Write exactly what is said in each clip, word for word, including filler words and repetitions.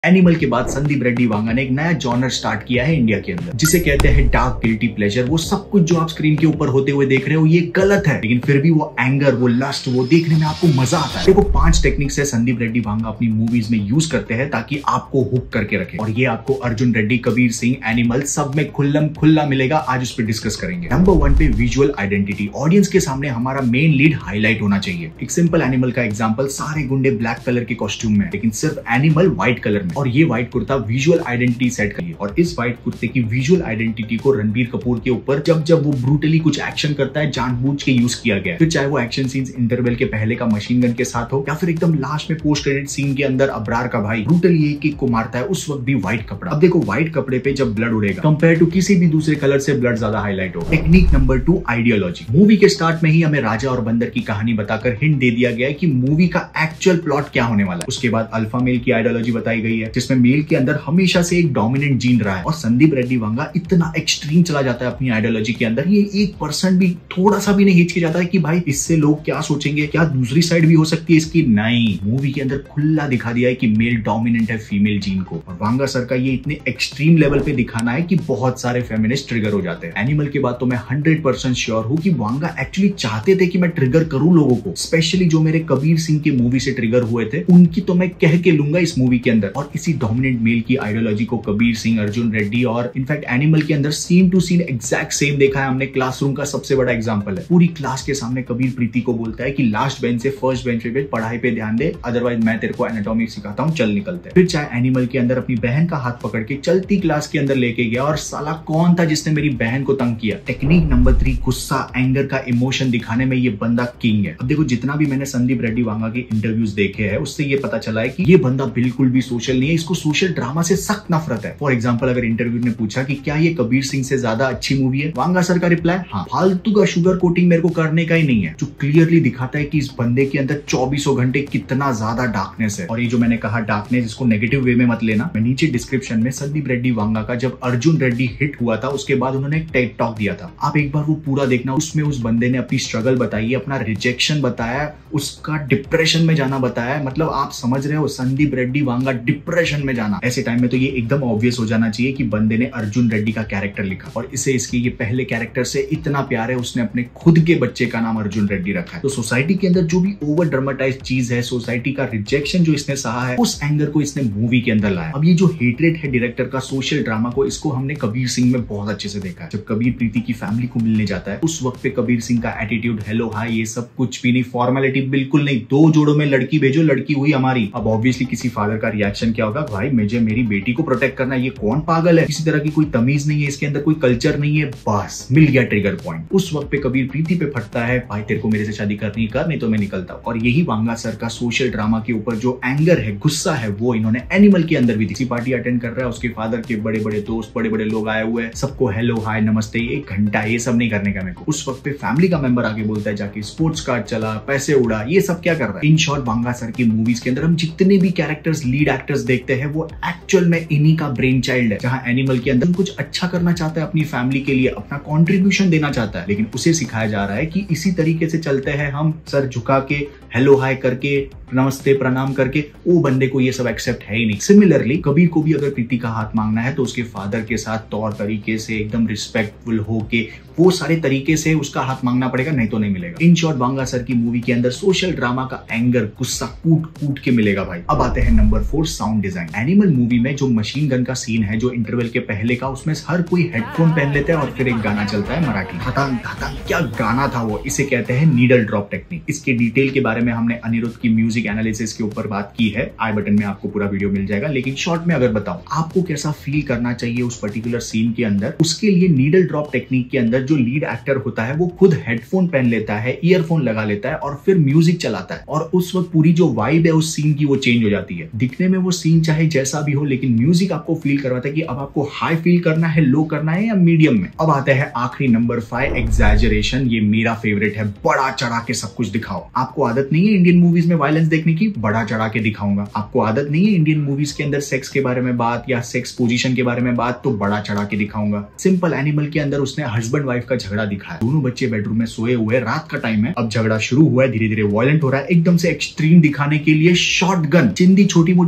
Animal के बाद संदीप रेड्डी वांगा ने एक नया जॉनर स्टार्ट किया है इंडिया के अंदर, जिसे कहते हैं डार्क गिल्टी प्लेजर। वो सब कुछ जो आप स्क्रीन के ऊपर होते हुए देख रहे हो ये गलत है, लेकिन फिर भी वो एंगर, वो लस्ट, वो देखने में आपको मजा आता है। देखो, पांच टेक्निक्स है संदीप रेड्डी वांगा अपनी मूवीज में यूज करते हैं ताकि आपको हुक करके रखे, और ये आपको अर्जुन रेड्डी, कबीर सिंह, एनिमल सब में खुल्लम खुल्ला मिलेगा। आज उस पर डिस्कस करेंगे। नंबर वन पे विजुअल आइडेंटिटी। ऑडियंस के सामने हमारा मेन लीड हाईलाइट होना चाहिए। एक सिंपल एनिमल का एग्जाम्पल, सारे गुंडे ब्लैक कलर के कॉस्ट्यूम में, लेकिन सिर्फ एनिमल व्हाइट कलर में, और ये white kurta visual identity set करिए। और इस व्हाइट कुर्ते की विजुअल आइडेंटिटी को रणबीर कपूर के ऊपर जब जब वो ब्रूटली कुछ एक्शन करता है जानबूझ के यूज किया गया है। फिर चाहे वो एक्शन सीन्स इंटरवल के पहले का मशीन गन के साथ हो, या फिर एकदम लास्ट में पोस्ट क्रेडिट सीन के अंदर अब्रार का भाई ब्रूटली एक एक को मारता है, उस वक्त भी व्हाइट कपड़ा। अब देखो, व्हाइट कपड़े पे जब ब्लड उड़ेगा कंपेयर टू किसी भी दूसरे कलर से ब्लड ज्यादा हाईलाइट हो। Technique number two, ideology. Movie के स्टार्ट में ही हमें राजा और बंदर की कहानी बताकर हिंट दे दिया गया है कि मूवी का एक्चुअल प्लॉट क्या होने वाला है। उसके बाद अल्फा मेल की आइडियोलॉजी बताई गई है, जिसमें मेल के अंदर हमेशा से एक डोमिनेंट जीन रहा है, और संदीप रेड्डी वांगा इतना एक्सट्रीम चला जाता है अपनी आइडियोलॉजी के अंदर, ये एक परसेंट भी थोड़ा सा भी नहीं हिचके जाता है कि भाई इससे लोग क्या सोचेंगे, क्या दूसरी साइड भी हो सकती है इसकी। नहीं, मूवी के अंदर खुला दिखा दिया है कि मेल डोमिनेंट है फीमेल जीन को, और वांगा सर का ये इतने एक्सट्रीम लेवल पे दिखाना है कि बहुत सारे फेमिनिस्ट ट्रिगर हो जाते हैं। एनिमल के बाद तो मैं हंड्रेड परसेंट श्योर हूँ कि वांगा एक्चुअली चाहते थे कि मैं ट्रिगर करूं लोगों को, स्पेशली जो मेरे कबीर सिंह की मूवी से ट्रिगर हुए थे उनकी तो मैं कह के लूंगा इस मूवी के अंदर। और इसी डोमिनेंट मेल की आइडियोलॉजी को कबीर सिंह, अर्जुन रेड्डी और इनफैक्ट एनिमल के अंदर scene to scene exact same देखा है हमने। क्लासरूम का सबसे बड़ा एग्जांपल है, पूरी क्लास के सामने कबीर प्रीति को बोलता है कि लास्ट बेंच से फर्स्ट बेंच पे पढ़ाई पे ध्यान दे, अदरवाइज मैं तेरे को एनाटॉमी सिखाता हूँ, चल निकलते। फिर चाहे एनिमल के अंदर अपनी बहन का हाथ पकड़ के चलती क्लास के अंदर लेके गया, और साला कौन था जिसने मेरी बहन को तंग किया। टेक्निक नंबर थ्री, गुस्सा, एंगर का इमोशन दिखाने में ये बंदा किंग है। अब देखो, जितना भी मैंने संदीप रेड्डी वांगा के इंटरव्यूज देखे हैं उससे ये पता चला है कि ये बंदा बिल्कुल भी सोशल नहीं है, इसको सोशल ड्रामा से सख्त नफरत है। फॉर एग्जाम्पल, अगर इंटरव्यू ने पूछा कि क्या ये कबीर सिंह से ज्यादा अच्छी मूवी है, वांगा सर का रिप्लाई, हाँ, फालतू का शुगर कोटिंग मेरे को करने का ही नहीं है, जो क्लियरली दिखाता है कि इस बंदे के अंदर चौबीसों घंटे कितना ज्यादा डार्कनेस है। और ये जो मैंने कहा डार्कनेस, इसको नेगेटिव वे में मत लेना। मैं नीचे डिस्क्रिप्शन में संदीप रेड्डी वांगा का जब अर्जुन रेड्डी हिट हुआ था उसके बाद उन्होंने एक टेड टॉक दिया था, आप एक बार वो पूरा देखना। उसमें उस बंदे ने अपनी स्ट्रगल बताई, अपना रिजेक्शन बताया, उसका डिप्रेशन में जाना बताया। मतलब आप समझ रहे हो, संदीप रेड्डी वांगा डिप्रेशन में जाना। ऐसे टाइम में तो ये एकदम ऑब्वियस हो जाना चाहिए कि बंदे ने अर्जुन रेड्डी का कैरेक्टर लिखा, और इसे इसके ये पहले कैरेक्टर से इतना प्यार है उसने अपने खुद के बच्चे का नाम अर्जुन रेड्डी रखा है। तो सोसाइटी के अंदर जो भी ओवर ड्रामेटाइज चीज है, सोसाइटी का रिजेक्शन जो इसने सहा है, उस एंगर को इसने मूवी के अंदर लाया। अब ये जो हेट्रेड है डायरेक्टर का सोशल ड्रामा को, इसको हमने कबीर सिंह में बहुत अच्छे से देखा है। जब कबीर प्रीति की फैमिली को मिलने जाता है उस वक्त पे कबीर सिंह का एटीट्यूड, हेलो हाय, ये सब कुछ भी नहीं, फॉर्मेलिटी बिल्कुल नहीं, दो जोड़ों में लड़की भेजो, लड़की हुई हमारी। अब ऑब्वियसली किसी फादर का रिएक्शन क्या होगा, भाई मुझे मेरी बेटी को प्रोटेक्ट करना, ये कौन पागल है, किसी तरह की कोई तमीज नहीं है इसके अंदर, कोई कल्चर नहीं है, बस मिल गया ट्रिगर पॉइंट। उस वक्त पे कबीर प्रीति पे फटता है, भाई तेरे को मेरे से शादी करनी कर, नहीं तो मैं निकलता हूं। और यही वांगा सर का सोशल ड्रामा के ऊपर जो एंगर है, गुस्सा है, वो इन्होंने एनिमल के अंदर भी दी। पार्टी अटेंड कर रहा है, उसके फादर के बड़े बड़े दोस्त, बड़े बड़े लोग आए हुए हैं, सबको हेलो हाय नमस्ते, एक घंटा ये सब नहीं करने का मेरे को। उस वक्त पे फैमिली का मेंबर आके बोलता है, जाके स्पोर्ट्स कार्ड चला, पैसे उड़ा, ये सब क्या कर रहा है। इन शॉर्ट, वांगा सर की मूवीज के अंदर हम जितने भी कैरेक्टर्स, लीड एक्टर्स देखते हैं, वो एक्चुअल में इन्हीं का ब्रेन चाइल्ड है। जहां एनिमल के अंदर कुछ अच्छा करना चाहता है अपनी फैमिली के लिए, अपना कॉन्ट्रीब्यूशन देना चाहता है, लेकिन उसे सिखाया जा रहा है कि इसी तरीके से चलते हैं हम, सर झुका के, हेलो हाय करके, नमस्ते प्रणाम करके। वो बंदे को ये सब एक्सेप्ट है ही नहीं। सिमिलरली कबीर को भी अगर प्रीति का हाथ मांगना है तो उसके फादर के साथ तौर तरीके से एकदम रिस्पेक्टफुल होके, वो सारे तरीके से उसका हाथ मांगना पड़ेगा, नहीं तो नहीं मिलेगा। इन शॉर्ट, वांगा सर की मूवी के अंदर सोशल ड्रामा का एंगर, गुस्सा कूट कूट के मिलेगा भाई। अब आते हैं number four, sound design. Animal movie में जो मशीन गन का सीन है, जो इंटरवल के पहले का, उसमें हर कोई हेडफोन पहन लेता है और फिर एक गाना चलता है मराठी, धतांग धतांग, क्या गाना था वो। इसे कहते हैं नीडल ड्रॉप टेक्निक। इसके डिटेल के बारे में हमने अनिरुद्ध की म्यूजिक एनालिसिस के ऊपर बात की है, आई बटन में आपको पूरा वीडियो मिल जाएगा। लेकिन शॉर्ट में अगर बताऊं आपको कैसा फील करना चाहिए उस पर्टिकुलर सीन के अंदर, उसके लिए नीडल ड्रॉप टेक्निक के अंदर जो लीड एक्टर होता है वो खुद हेडफोन पहन लेता है, ईयरफोन लगा लेता है, और फिर म्यूजिक चलाता है, और उस वक्त पूरी जो वाइब है उस सीन की वो चेंज हो जाती है। दिखने में वो सीन चाहे जैसा भी हो, लेकिन म्यूजिक आपको फील करवाता है कि अब आपको हाई फील करना है, लो करना है, या मीडियम में। अब आते हैं आखिरी नंबर फाइव, एग्जैजरेशन। ये मेरा फेवरेट है, बड़ा चढ़ा के सब कुछ दिखाओ। आपको आदत नहीं है इंडियन मूवीज में वायलेंस देखने की, बड़ा चढ़ा के दिखाऊंगा। आपको आदत नहीं है इंडियन मूवीज के अंदर सेक्स के बारे में बात या सेक्स पोजीशन के बारे में बात, तो बड़ा चढ़ा के दिखाऊंगा। सिंपल, एनिमल के अंदर उसने हस्बैंड वाइफ का झगड़ा दिखाया, दोनों बच्चे बेडरूम में सोए हुए, रात का टाइम है, अब झगड़ा शुरू हुआ है, धीरे धीरे वायलेंट हो रहा है, एकदम से एक्सट्रीम दिखाने के लिए शॉटगन, चिंदी छोटी मोटी गन भी नहीं,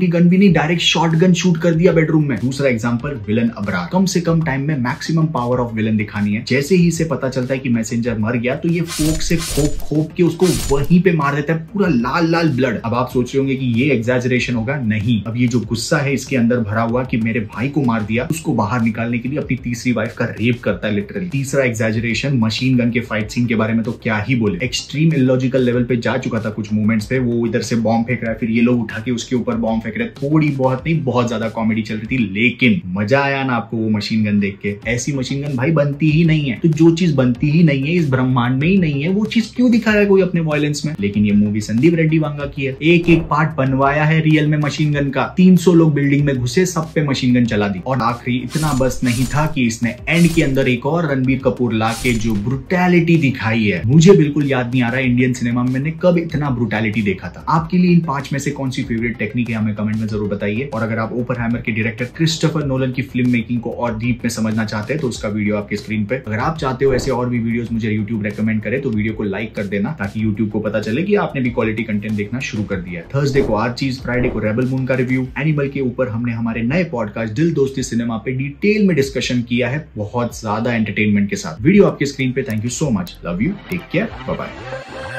नहीं, डायरेक्ट शॉटगन शूट कर दिया बेडरूम में। दूसरा एग्जांपल विलन अबरार, कम से कम टाइम में मैक्सिमम पावर ऑफ विलन दिखानी है। जैसे ही इसे पता चलता है कि मैसेंजर मर गया तो ये फोक से खोप खोप के उसको वहीं पे मार देता है, पूरा लाल लाल ब्लड। अब आप सोच रहे होंगे कि ये एग्जैजरेशन होगा, नहीं। अब ये जो गुस्सा है इसके अंदर भरा हुआ कि मेरे भाई को मार दिया, उसको बाहर निकालने के लिए अपनी तीसरी वाइफ का रेप करता है लिटरली। तीसरा एग्जैजरेशन मशीन गन के फाइट सीन के बारे में तो क्या ही बोले, एक्सट्रीम इलॉजिकल लेवल पे जा चुका था कुछ मोमेंट्स पे। वो इधर से बॉम्ब फेंक रहा है, फिर ये लोग उठा के उसके ऊपर बॉम्ब फेंक रहे, थोड़ी बहुत नहीं बहुत ज्यादा कॉमेडी चल रही थी, लेकिन मजा आया ना आपको वो मशीन गन देख के। ऐसी मशीन गन भाई बनती ही नहीं है, तो जो चीज बनती ही नहीं है, इस ब्रह्मांड में ही नहीं है, वो चीज क्यों दिखा रहा है कोई अपने वायलेंस में। लेकिन ये मूवी संदीप रेड्डी वांगा की है, एक एक पार्ट बनवाया है रियल में मशीन गन का। तीन सौ लोग बिल्डिंग में घुसे, सब पे मशीन गन चला दी। और आखिरी इतना बस नहीं था कि इसने एंड के अंदर एक और रणबीर कपूर ला के जो ब्रुटैलिटी दिखाई है, मुझे बिल्कुल याद नहीं आ रहा इंडियन सिनेमा में मैंने कब इतना ब्रुटैलिटी देखा था। आपके लिए इन पांच में से कौन सी फेवरेट टेक्निक है हमें कमेंट में जरूर बताइए। और अगर आप ओपेनहाइमर के डायरेक्टर क्रिस्टोफर नोलन की फिल्म मेकिंग को और डीप में समझना चाहते हैं तो उसका वीडियो आपके स्क्रीन पे। अगर आप चाहते हो ऐसे और भी वीडियोस मुझे यूट्यूब रेकमेंड करे तो वीडियो को लाइक कर देना, ताकि यूट्यूब को पता चले कि आपने भी क्वालिटी कंटेंट देखना शुरू कर दिया है। थर्सडे को आर्चीज, फ्राइडे को रेबल मून का रिव्यू, एनिमल के ऊपर हमने हमारे नए पॉडकास्ट दिल दोस्ती सिनेमा पे डिटेल में डिस्कशन किया है, बहुत ज्यादा एंटरटेनमेंट के साथ। वीडियो आपके स्क्रीन पे। Thank you so much, love you, take care, bye bye.